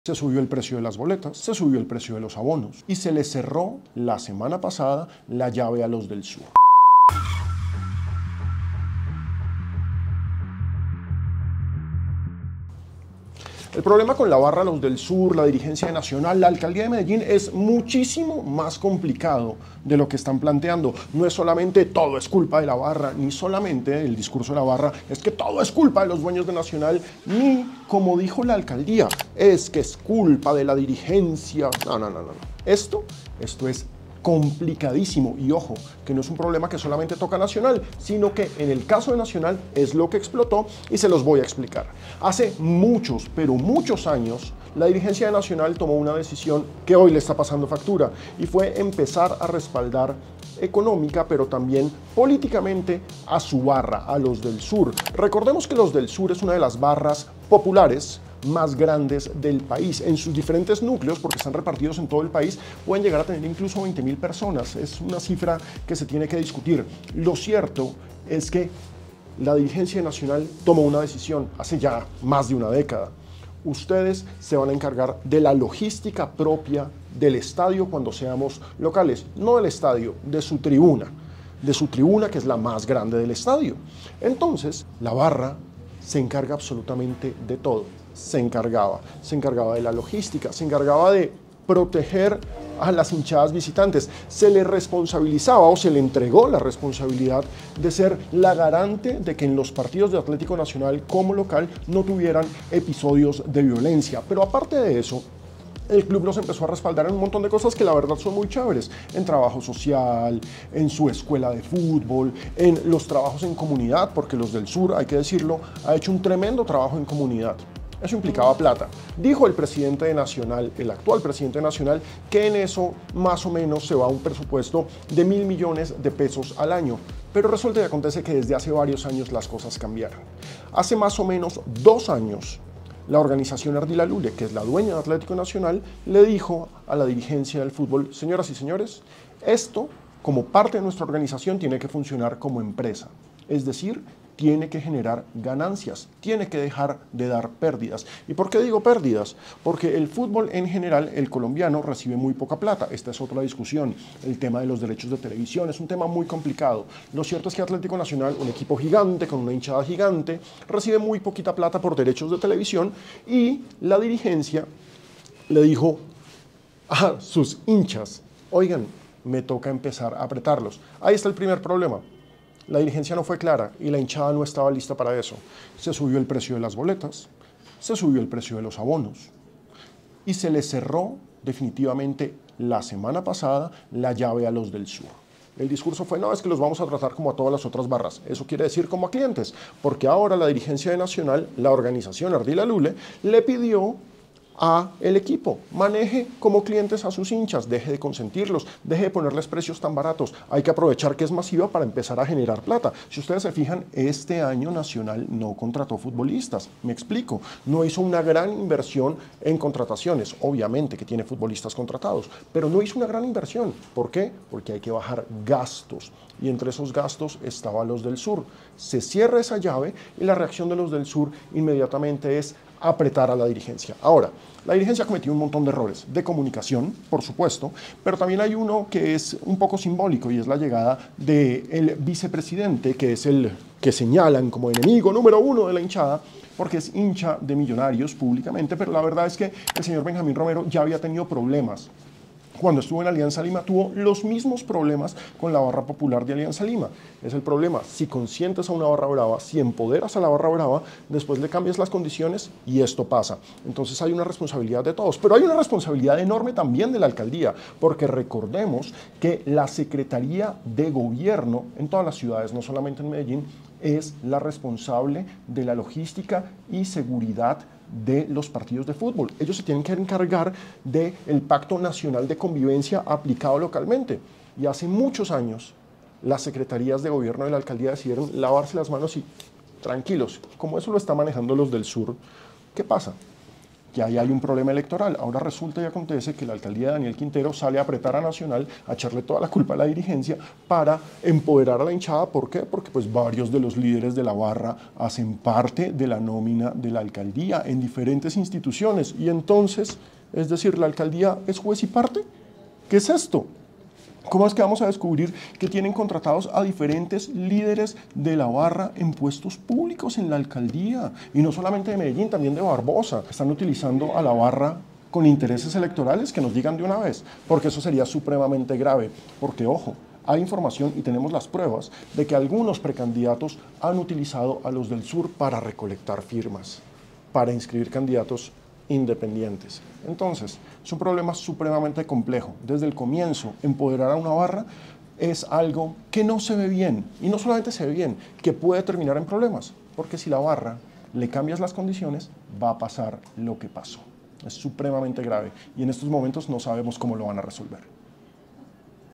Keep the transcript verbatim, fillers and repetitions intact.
Se subió el precio de las boletas, se subió el precio de los abonos y se les cerró la semana pasada la llave a los del sur. El problema con la barra, los del sur, la dirigencia nacional, la alcaldía de Medellín es muchísimo más complicado de lo que están planteando. No es solamente todo es culpa de la barra, ni solamente el discurso de la barra es que todo es culpa de los dueños de Nacional, ni como dijo la alcaldía, es que es culpa de la dirigencia. No, no, no, no. Esto, esto es complicadísimo y ojo, que no es un problema que solamente toca Nacional, sino que en el caso de Nacional es lo que explotó y se los voy a explicar. Hace muchos, pero muchos años, la dirigencia de Nacional tomó una decisión que hoy le está pasando factura y fue empezar a respaldar económica, pero también políticamente a su barra, a los del sur. Recordemos que los del sur es una de las barras populares más grandes del país, en sus diferentes núcleos, porque están repartidos en todo el país, pueden llegar a tener incluso veinte mil personas. Es una cifra que se tiene que discutir. Lo cierto es que la dirigencia nacional tomó una decisión hace ya más de una década. Ustedes se van a encargar de la logística propia del estadio cuando seamos locales, no del estadio, de su tribuna, de su tribuna que es la más grande del estadio. Entonces, la barra se encarga absolutamente de todo. Se encargaba, se encargaba de la logística, se encargaba de proteger a las hinchadas visitantes, se le responsabilizaba o se le entregó la responsabilidad de ser la garante de que en los partidos de Atlético Nacional como local no tuvieran episodios de violencia. Pero aparte de eso, el club nos empezó a respaldar en un montón de cosas que la verdad son muy chéveres, en trabajo social, en su escuela de fútbol, en los trabajos en comunidad, porque los del sur, hay que decirlo, ha hecho un tremendo trabajo en comunidad. Eso implicaba plata. Dijo el presidente de Nacional, el actual presidente de Nacional, que en eso más o menos se va un presupuesto de mil millones de pesos al año. Pero resulta y acontece que desde hace varios años las cosas cambiaron. Hace más o menos dos años, la organización Ardila Lule, que es la dueña de Atlético Nacional, le dijo a la dirigencia del fútbol: señoras y señores, esto, como parte de nuestra organización, tiene que funcionar como empresa. Es decir, tiene que generar ganancias, tiene que dejar de dar pérdidas. ¿Y por qué digo pérdidas? Porque el fútbol en general, el colombiano, recibe muy poca plata. Esta es otra discusión. El tema de los derechos de televisión es un tema muy complicado. Lo cierto es que Atlético Nacional, un equipo gigante, con una hinchada gigante, recibe muy poquita plata por derechos de televisión y la dirigencia le dijo a sus hinchas: oigan, me toca empezar a apretarlos. Ahí está el primer problema. La dirigencia no fue clara y la hinchada no estaba lista para eso. Se subió el precio de las boletas, se subió el precio de los abonos y se le cerró definitivamente la semana pasada la llave a los del sur. El discurso fue: no, es que los vamos a tratar como a todas las otras barras. Eso quiere decir como a clientes, porque ahora la dirigencia de Nacional, la organización Ardila Lule, le pidió a el equipo: maneje como clientes a sus hinchas, deje de consentirlos, deje de ponerles precios tan baratos. Hay que aprovechar que es masiva para empezar a generar plata. Si ustedes se fijan, este año Nacional no contrató futbolistas. Me explico, no hizo una gran inversión en contrataciones. Obviamente que tiene futbolistas contratados, pero no hizo una gran inversión. ¿Por qué? Porque hay que bajar gastos. Y entre esos gastos estaban los del sur. Se cierra esa llave y la reacción de los del sur inmediatamente es apretar a la dirigencia. Ahora, la dirigencia cometió un montón de errores de comunicación, por supuesto, pero también hay uno que es un poco simbólico y es la llegada del vicepresidente, que es el que señalan como enemigo número uno de la hinchada, porque es hincha de Millonarios públicamente, pero la verdad es que el señor Benjamín Romero ya había tenido problemas. Cuando estuvo en Alianza Lima tuvo los mismos problemas con la barra popular de Alianza Lima. Es el problema: si consientes a una barra brava, si empoderas a la barra brava, después le cambias las condiciones y esto pasa. Entonces hay una responsabilidad de todos, pero hay una responsabilidad enorme también de la alcaldía, porque recordemos que la Secretaría de Gobierno en todas las ciudades, no solamente en Medellín, es la responsable de la logística y seguridad de los partidos de fútbol. Ellos se tienen que encargar del Pacto Nacional de Convivencia aplicado localmente. Y hace muchos años las secretarías de gobierno de la alcaldía decidieron lavarse las manos y tranquilos, como eso lo están manejando los del sur. ¿Qué pasa? que ahí hay un problema electoral. Ahora resulta y acontece que la alcaldía de Daniel Quintero sale a apretar a Nacional, a echarle toda la culpa a la dirigencia para empoderar a la hinchada. ¿Por qué? Porque pues varios de los líderes de la barra hacen parte de la nómina de la alcaldía en diferentes instituciones. Y entonces, es decir, la alcaldía es juez y parte. ¿Qué es esto? ¿Cómo es que vamos a descubrir que tienen contratados a diferentes líderes de la barra en puestos públicos en la alcaldía? Y no solamente de Medellín, también de Barbosa. Están utilizando a la barra con intereses electorales, que nos digan de una vez, porque eso sería supremamente grave. Porque, ojo, hay información y tenemos las pruebas de que algunos precandidatos han utilizado a los del sur para recolectar firmas, para inscribir candidatos independientes. Entonces, es un problema supremamente complejo. Desde el comienzo, empoderar a una barra es algo que no se ve bien, y no solamente se ve bien, que puede terminar en problemas, porque si la barra le cambias las condiciones, va a pasar lo que pasó. Es supremamente grave, y en estos momentos no sabemos cómo lo van a resolver.